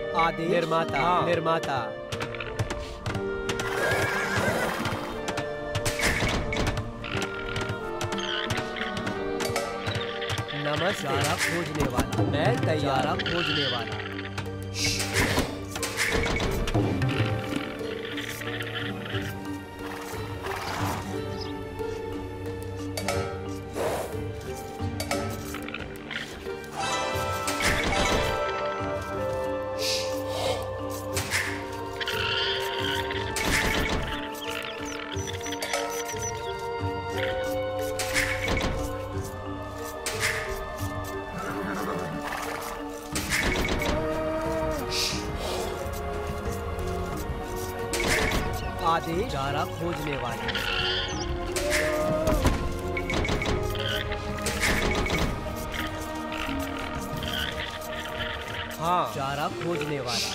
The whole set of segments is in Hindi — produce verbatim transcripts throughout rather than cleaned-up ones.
आदेश निर्माता हाँ। निर्माता नमस्ते। चारा खोजने वाला मैं तैयार। खोजने वाला आदेश चारा खोजने वाले हाँ चारा खोजने वाला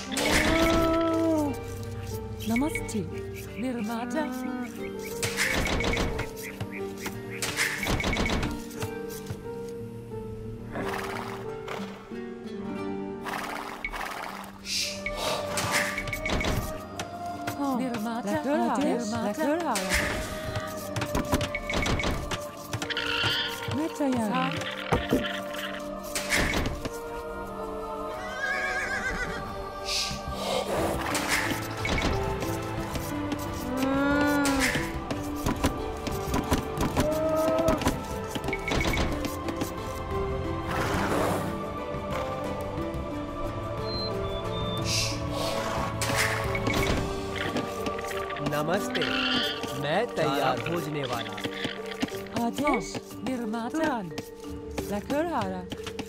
नमस्ते निर्माता मैं तैयार हूँ। नमस्ते मैं तैयार। खोजने वाला आदेश निर्माता लेकर आ रहा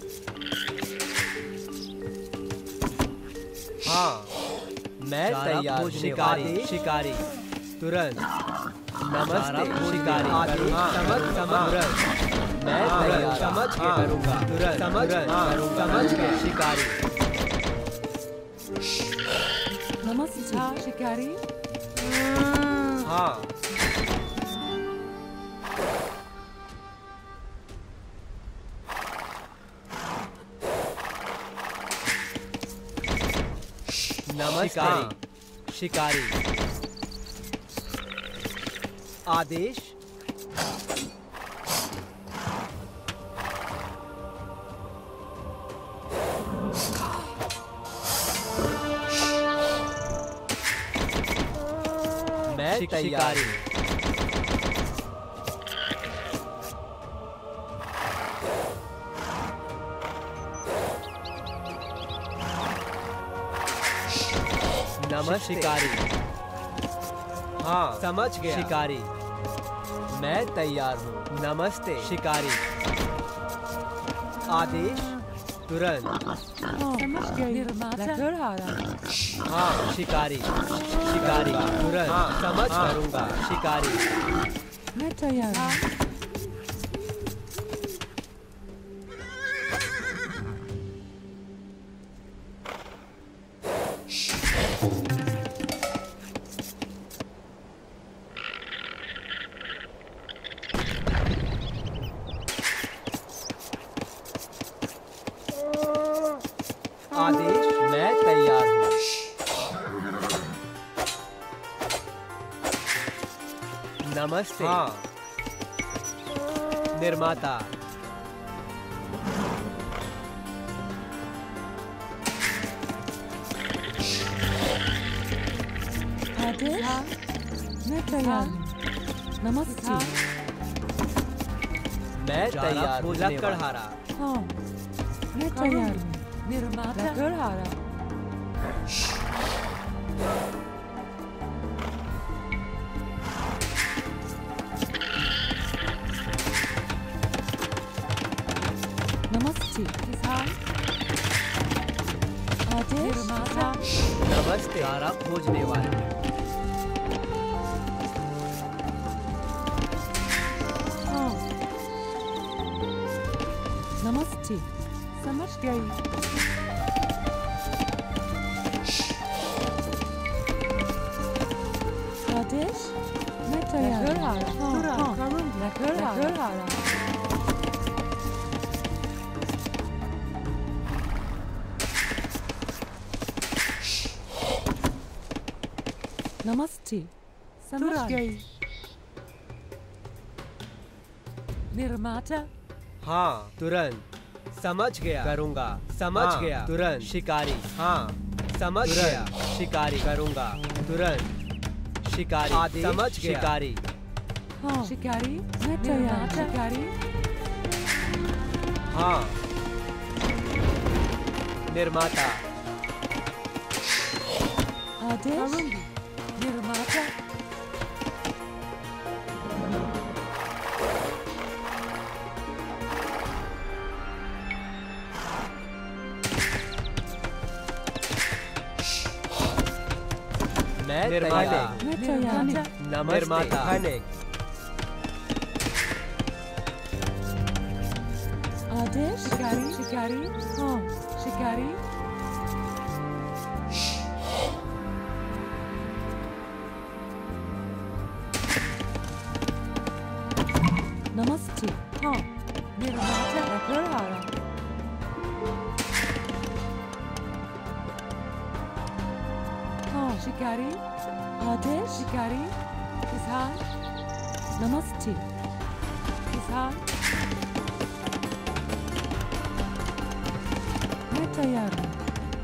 हाँ मैं तैयार। शिकारी शिकारी तुरंत नमस्ते शिकारी समझ समझ तुरंत मैं तैयार। समझ के करूँगा तुरंत समझ समझ के शिकारी नमस्ते शिकारी हाँ नमस्कार शिकारी आदेश मैं तैयार। नमस्ते शिकारी हाँ समझ गया शिकारी मैं तैयार हूँ। नमस्ते शिकारी आदेश तुरंत समझ गया लेकर आ रहा हाँ शिकारी शिकारी तुरंत हाँ, समझ करूँगा शिकारी मैं तैयार हूँ। आदेश मैं तैयार हूँ। नमस्ते हाँ निर्माता आदेश मैं तैयार हूँ। नमस्ते मैं तैयार हूँ। लकड़हारा हाँ मैं तैयार हूँ। निर्माता लकड़हारा नमस्ते किसान आदेश निर्माता नमस्ते चारा खोजने वाले हाँ नमस्ते समझ गई। आदेश मैं तैयार हूँ। लेकर आ रहा नमस्ते समझ गई निर्माता हाँ तुरंत समझ गया करूँगा समझ हाँ, गया तुरंत शिकारी हाँ समझ गया शिकारी करूँगा तुरंत शिकारी आदेश समझ गया शिकारी हाँ शिकारी मैं तैयार शिकारी हाँ निर्माता आदेश निर्माता मैं निर्माता मैं तैयार नमस्ते निर्माता खनिक आदेश शिकारी शिकारी हाँ शिकारी नमस्ते हाँ निर्माता रखकर आ रहा हाँ शिकारी आदेश शिकारी किसान नमस्ते किसान मैं तैयार हूँ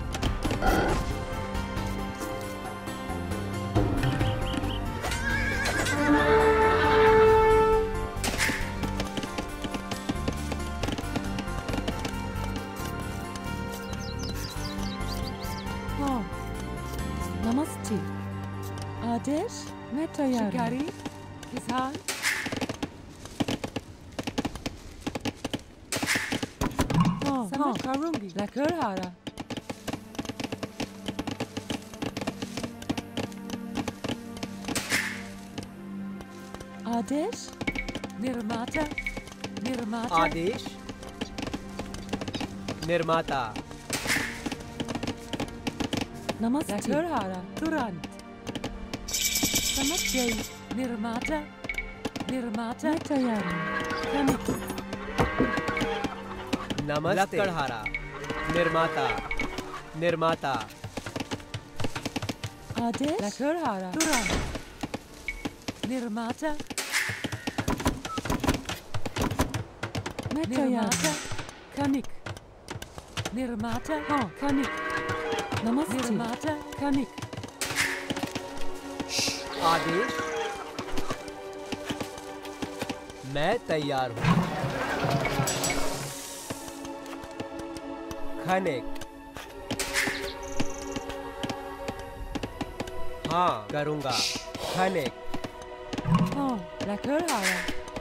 हाँ नमस्ते आदेश मैं तैयार हूँ शिकारी किसान हाँ हाँ करूँगी रखकर आ रहा आदेश निर्माता निर्माता आदेश निर्माता नमस्ते रखकर आ रहा तुरंत समझ गई निर्माता निर्माता मैं तैयार हूँ खनिक नमस्ते लकड़हारा निर्माता निर्माता आदेश रखकर आ रहा तुरंत निर्माता मैं तैयार हूँ खनिक निर्माता हाँ खनिक नमस्ते निर्माता खनिक आदेश मैं तैयार हूँ खनिक हाँ करूँगा खनिक हाँ रखकर आ रहा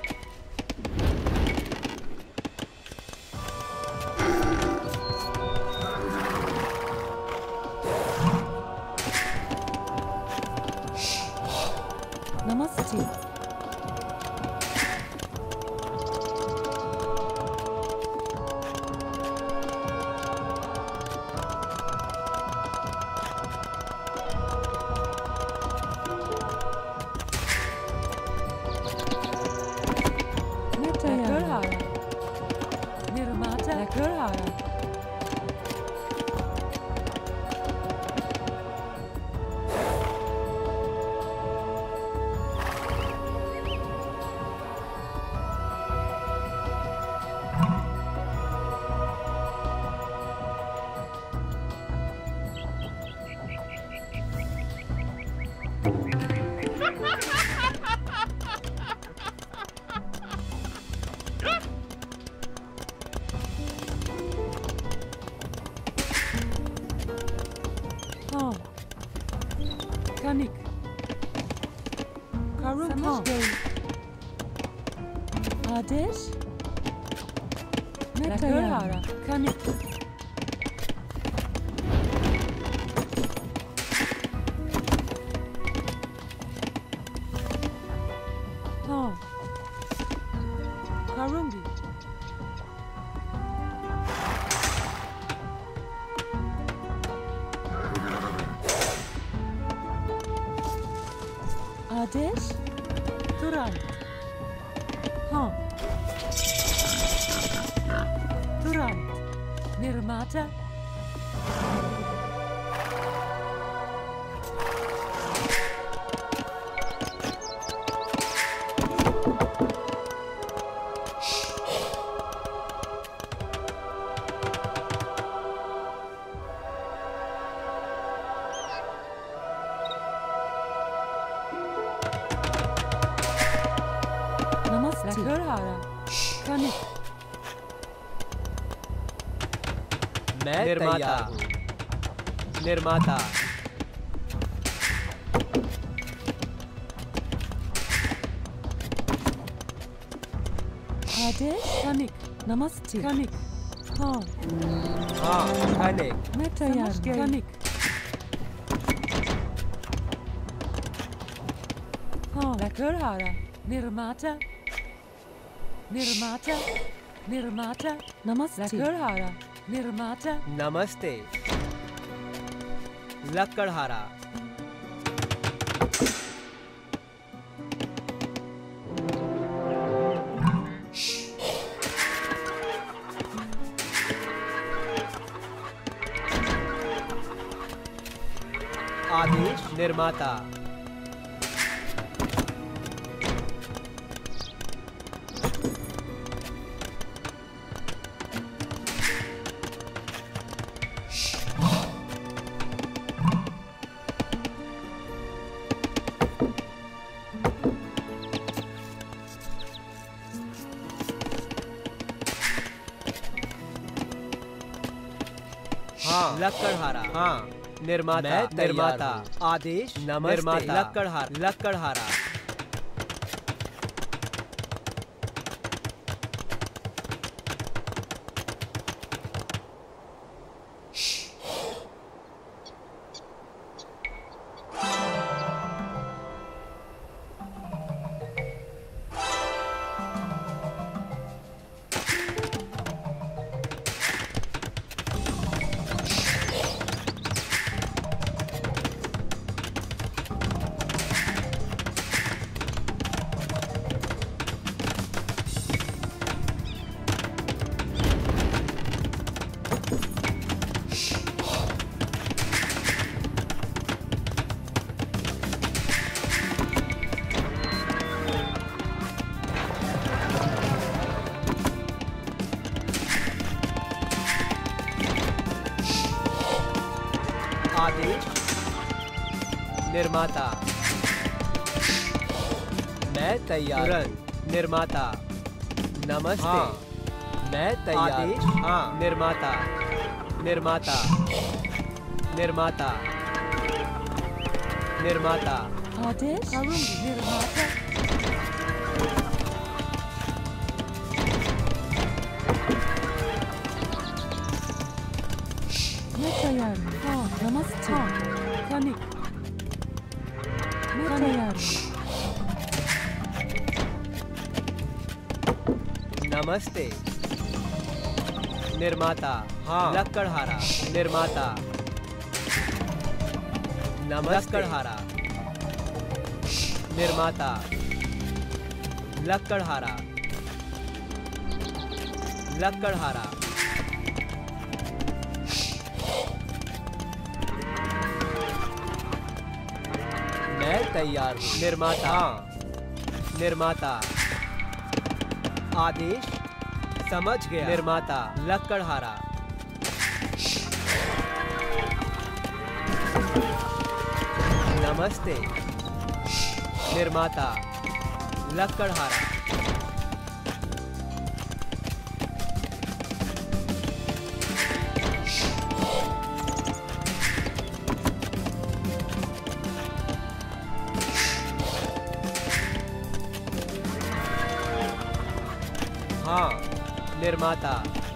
नमस्ते मैं तैयार आ रहा निर्माता रखकर आ रहा हाँ खनिक करूँ समझ गई आदेश मैं तैयार आ रहा खनिक हाँ करूँगी आदेश तुरंत हाँ तुरंत निर्माता लकड़हारा खनिक मैं निर्माता हूँ। निर्माता आदेश खनिक नमस्ते खनिक हाँ हाँ खनिक मैं तैयार खनिक हाँ लकड़हारा निर्माता निर्माता निर्माता नमस्ते लकड़हारा निर्माता नमस्ते लकड़हारा आदेश निर्माता हाँ लकड़हारा हाँ निर्माता निर्माता आदेश नमस्ते निर्माता लकड़हारा लकड़हारा आदेश निर्माता मैं तैयार तुरंत निर्माता नमस्ते हाँ। मैं तैयार आदेश हाँ निर्माता निर्माता निर्माता निर्माता आदेश निर्माता मैं तैयार हाँ नमस्ते खनिक मैं तैयार नमस्ते निर्माता हाँ लकड़हारा निर्माता नमस्ते लकड़हारा निर्माता लकड़हारा लकड़हारा मैं तैयार हूँ निर्माता निर्माता आदेश समझ गया निर्माता लकड़हारा नमस्ते निर्माता लकड़हारा हाँ निर्माता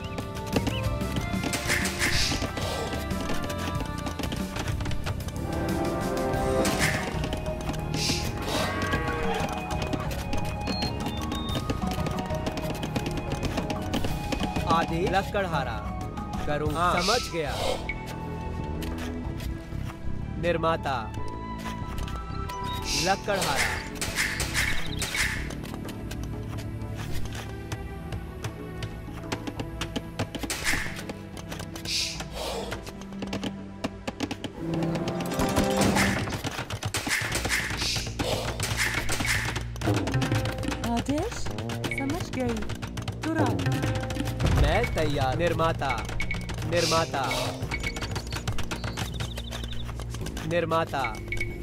आदेश लकड़हारा करूँ हाँ। समझ गया निर्माता लकड़हारा आदेश समझ गई तुरंत मैं तैयार निर्माता निर्माता निर्माता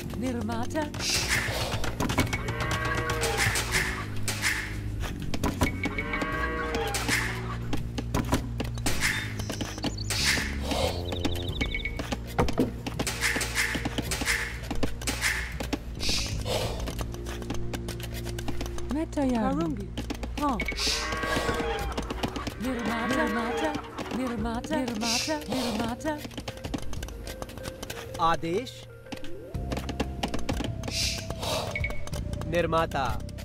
निर्माता तैयार करूंगी। हाँ। निर्माता निर्माता निर्माता निर्माता निर्माता। आदेश। निर्माता।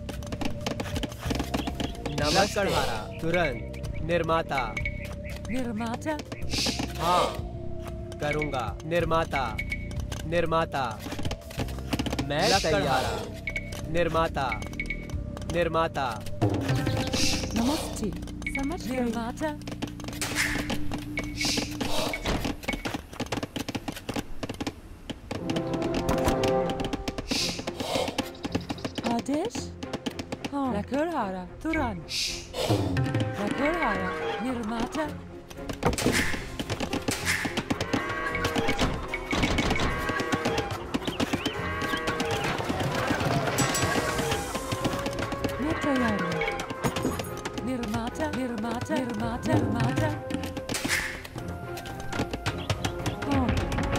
नमस्ते। तुरंत। निर्माता। निर्माता। हाँ करूँगा। निर्माता। निर्माता। मैं तैयार। निर्माता। निर्माता। नमस्ते। समझ गई। निर्माता। आदेश। हाँ। लकड़हारा तुरंत। लकड़हारा निर्माता। मैं तैयार हूँ। निर्माता निर्माता निर्माता निर्माता। हाँ।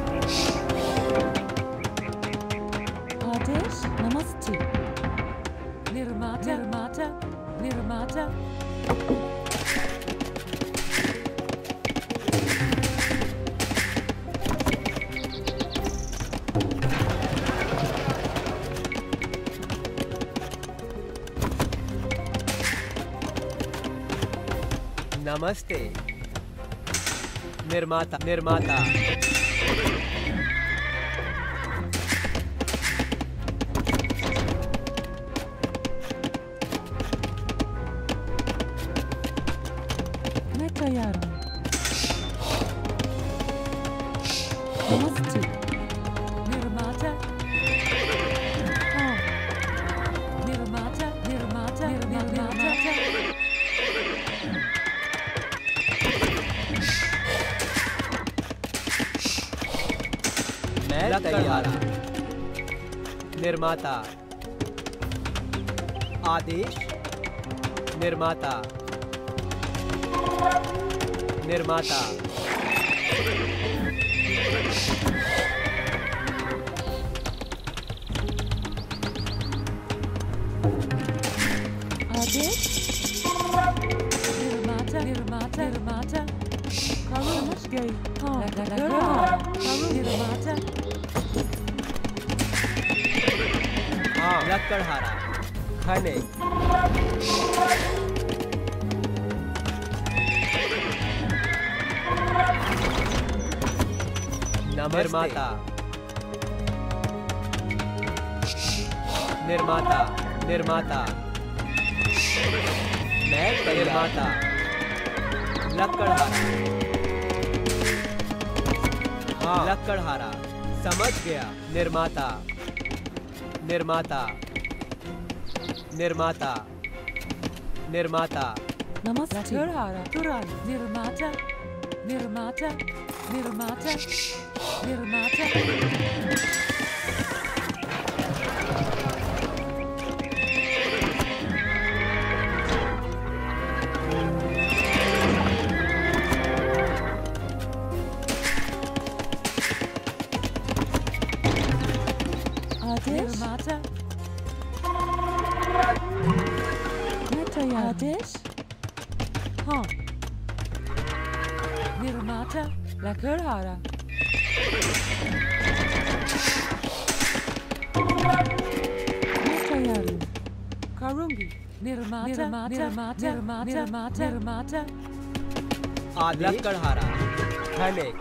आदेश। नमस्ते। निर्माता निर्माता निर्माता। नमस्ते। निर्माता। निर्माता। मैं तैयार हूँ। नमस्ते। निर्माता। हाँ। निर्माता निर्माता निर्माता। मैं तैयार। निर्माता। आदेश। निर्माता। निर्माता। आदेश। निर्माता निर्माता निर्माता। समझ गई। हाँ। लकड़हारा निर्माता। हाँ लकड़हारा। खनिक। निर्माता। निर्माता। निर्माता। मैं निर्माता। लकड़हारा। हाँ लकड़हारा। समझ गया। निर्माता। निर्माता। निर्माता। निर्माता। नमस्ते। लकड़हारा तुरंत। निर्माता निर्माता निर्माता निर्माता। निर्माता। मैं तैयार। आदेश। हाँ। निर्माता। लकड़हारा। मैं तैयार हूँ। करूँगी। निर्माता निर्माता निर्माता निर्माता निर्माता। आदेश। लकड़हारा। खनिक।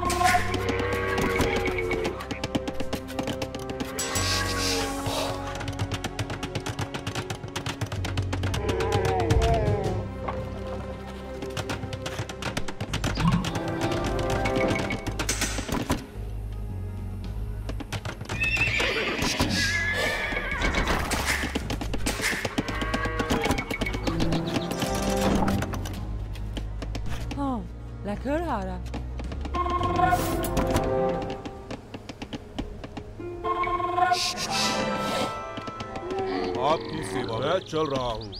हाँ लकड़हारा। आपकी सेवा में चल रहा हूँ।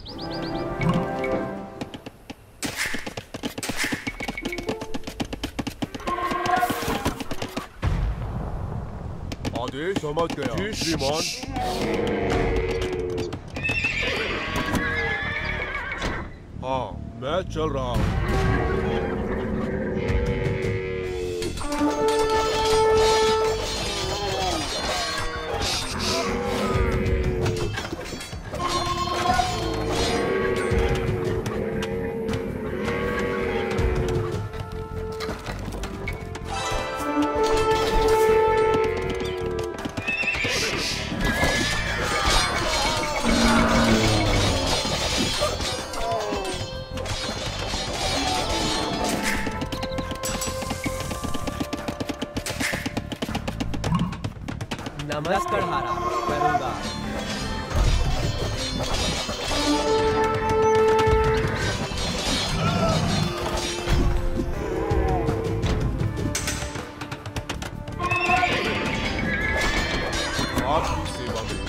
आदेश। समझ गया। जी श्रीमान। हाँ, मैं चल रहा हूँ। नमस्कार हारा करूँगा। आपकी सेवा में।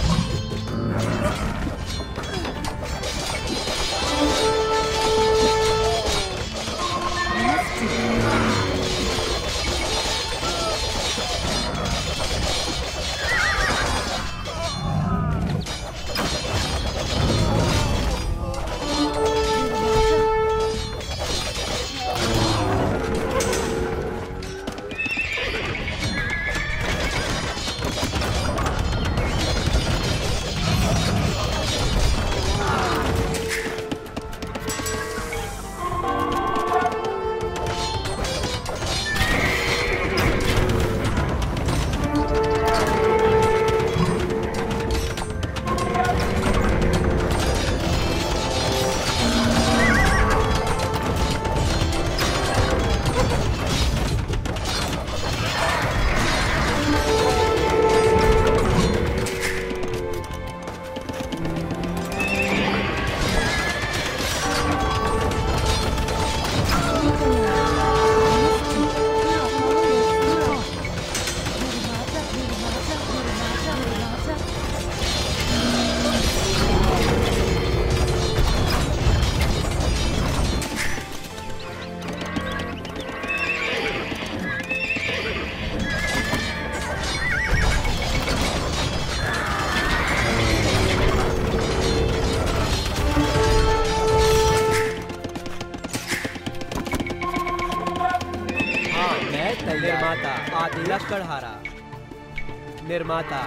निर्माता आदि लक्कड़हारा निर्माता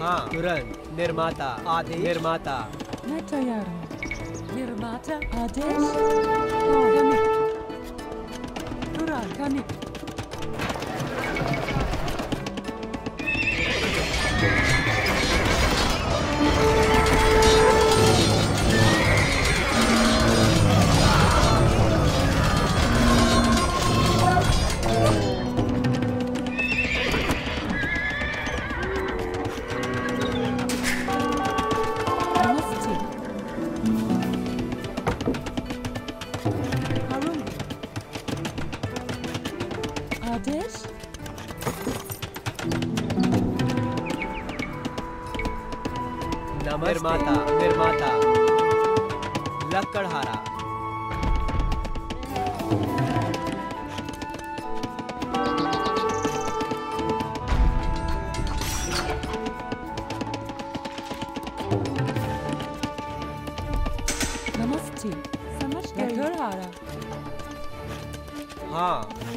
हाँ तुरंत निर्माता आदेश निर्माता मैं तैयार हूँ निर्माता आदेश हाँ कनिक तुरंत कनिक निर्माता निर्माता लक्कड़हारा नमस्ते समझ गए लक्कड़हारा हाँ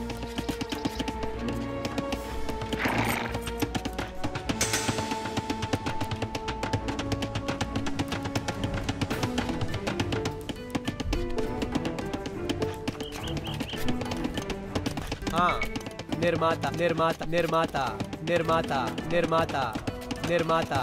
हाँ निर्माता निर्माता निर्माता निर्माता निर्माता निर्माता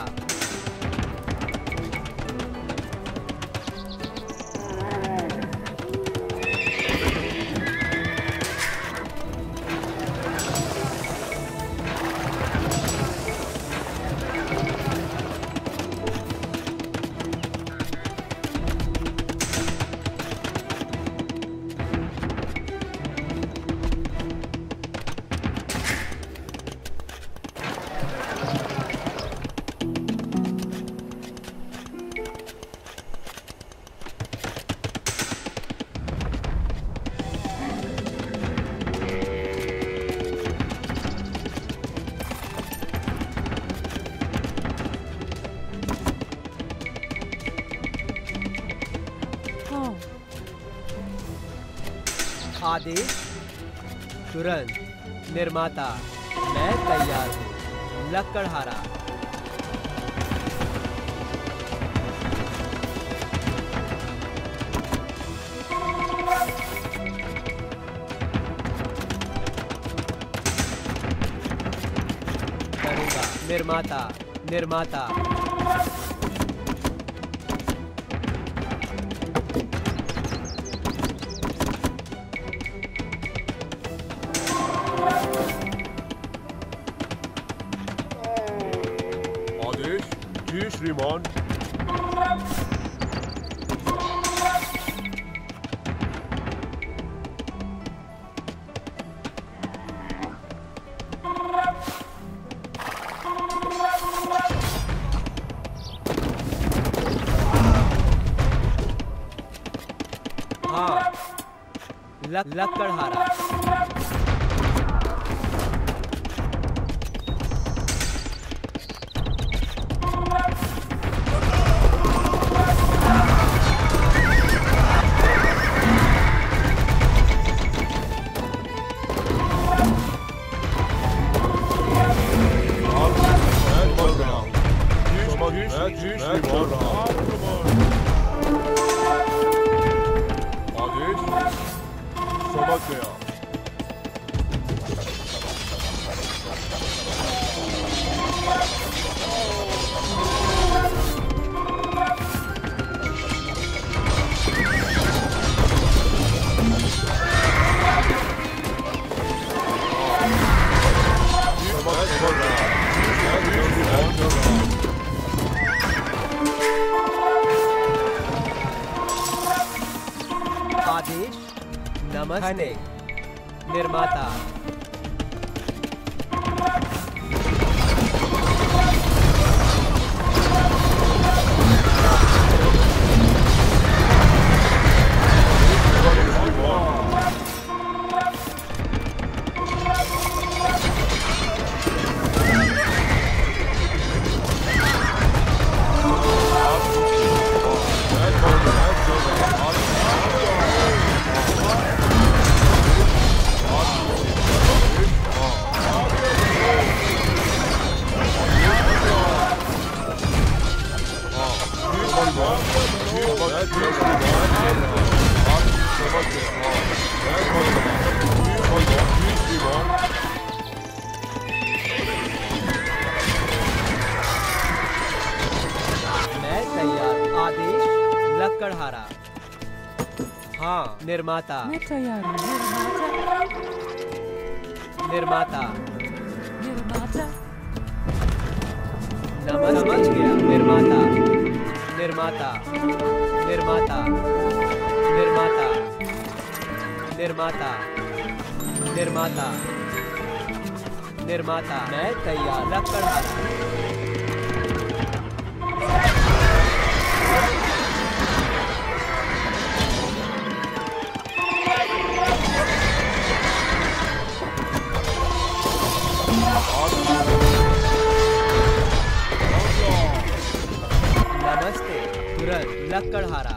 आदेश तुरंत निर्माता मैं तैयार हूँ लक्कड़हारा करूँगा निर्माता निर्माता श्रीमान हाँ लक लक्कड़हारा आदेश नमस्ते निर्माता मैं चल रहा हूँ। आप समझ गए। हाँ, मैं चल रहा हूँ। Please be on. मैं तैयार। आदेश लकड़हारा। हाँ निर्माता। मैं तैयार हूँ। निर्माता निर्माता निर्माता नमस्ते। समझ गया। निर्माता निर्माता निर्माता निर्माता निर्माता निर्माता निर्माता मैं तैयार। लकड़हारा नमस्ते। तुरंत लकड़हारा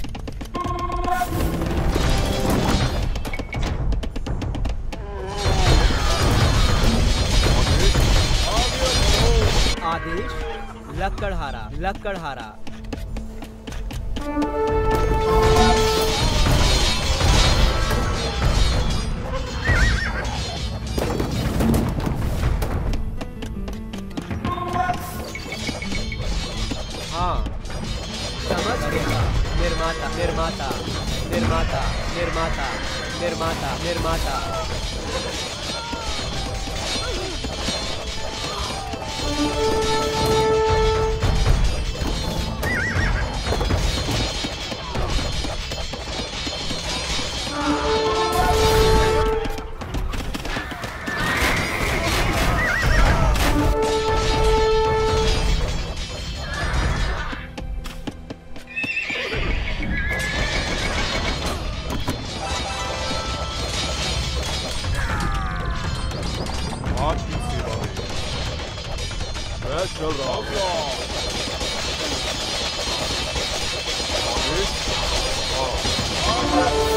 आदेश लकड़हारा लकड़हारा हाँ समझ गया। निर्माता निर्माता निर्माता निर्माता निर्माता निर्माता आपकी सेवा में मैं चल रहा हूँ। आदेश। हाँ।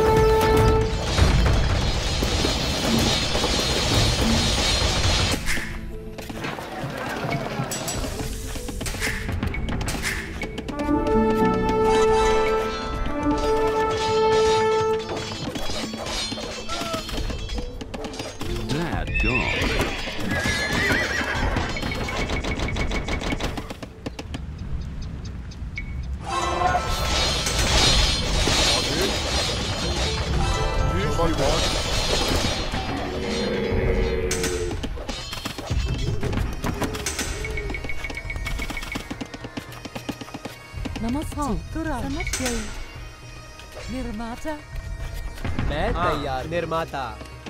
नमस्ते। तुरंत समझ गई। निर्माता मैं तैयार। निर्माता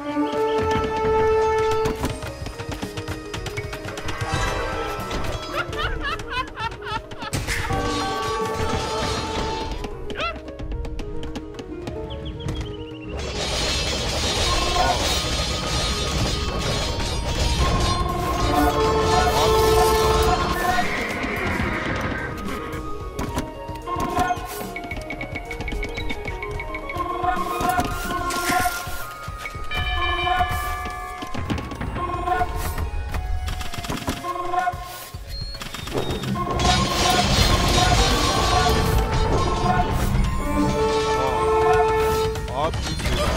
आपकी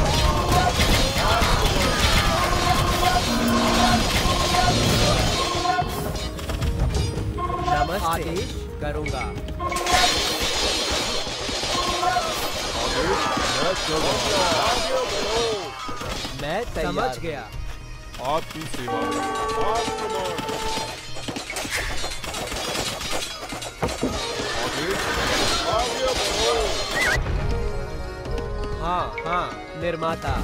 नमस्ते। आदेश करूँगा। मैं चल रहा हूँ। मैं तैयार। समझ गया। आपकी सेवा में। हाँ हाँ निर्माता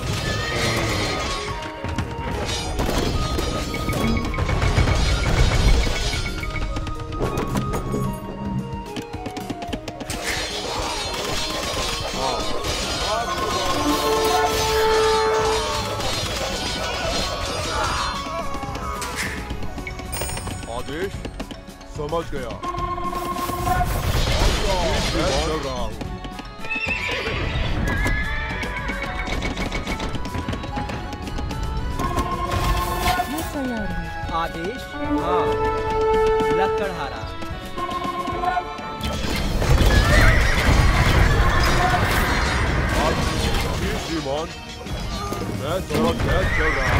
आदेश समझ गया। मैं चल रहा हूँ। मैं तैयार हूँ। आदेश हाँ लकड़हारा मैं समझ गया चल रहा